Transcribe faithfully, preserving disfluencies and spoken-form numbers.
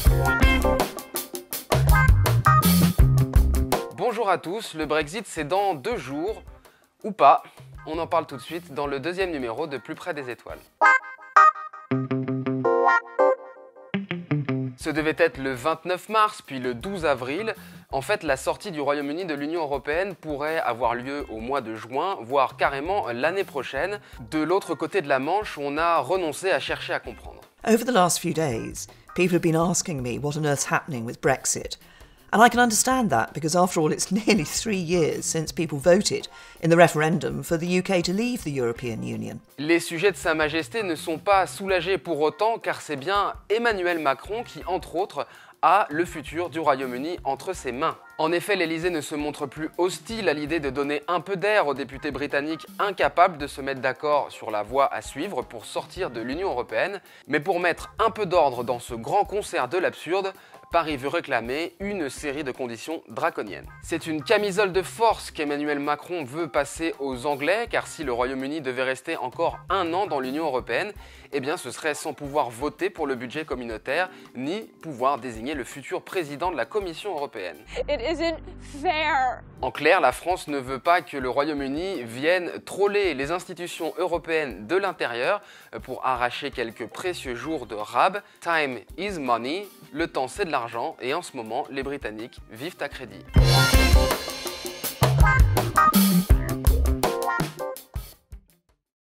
Bonjour à tous, le Brexit c'est dans deux jours, ou pas. On en parle tout de suite dans le deuxième numéro de Plus près des étoiles. Ce devait être le vingt-neuf mars, puis le douze avril. En fait, la sortie du Royaume-Uni de l'Union européenne pourrait avoir lieu au mois de juin, voire carrément l'année prochaine. De l'autre côté de la Manche, on a renoncé à chercher à comprendre. Over the last few days, people have been asking me what on earth's happening with Brexit. And I can understand that because, after all, it's nearly three years since people voted in the referendum for the U K to leave the European Union. Les sujets de Sa Majesté ne sont pas soulagés pour autant, car c'est bien Emmanuel Macron qui, entre autres, a le futur du Royaume-Uni entre ses mains. En effet, l'Élysée ne se montre plus hostile à l'idée de donner un peu d'air aux députés britanniques incapables de se mettre d'accord sur la voie à suivre pour sortir de l'Union européenne. Mais pour mettre un peu d'ordre dans ce grand concert de l'absurde, Paris veut réclamer une série de conditions draconiennes. C'est une camisole de force qu'Emmanuel Macron veut passer aux Anglais, car si le Royaume-Uni devait rester encore un an dans l'Union européenne, eh bien ce serait sans pouvoir voter pour le budget communautaire, ni pouvoir désigner le futur président de la Commission européenne. It isn't fair. En clair, la France ne veut pas que le Royaume-Uni vienne troller les institutions européennes de l'intérieur pour arracher quelques précieux jours de rab. Time is money, le temps c'est de l'argent, et en ce moment, les Britanniques vivent à crédit.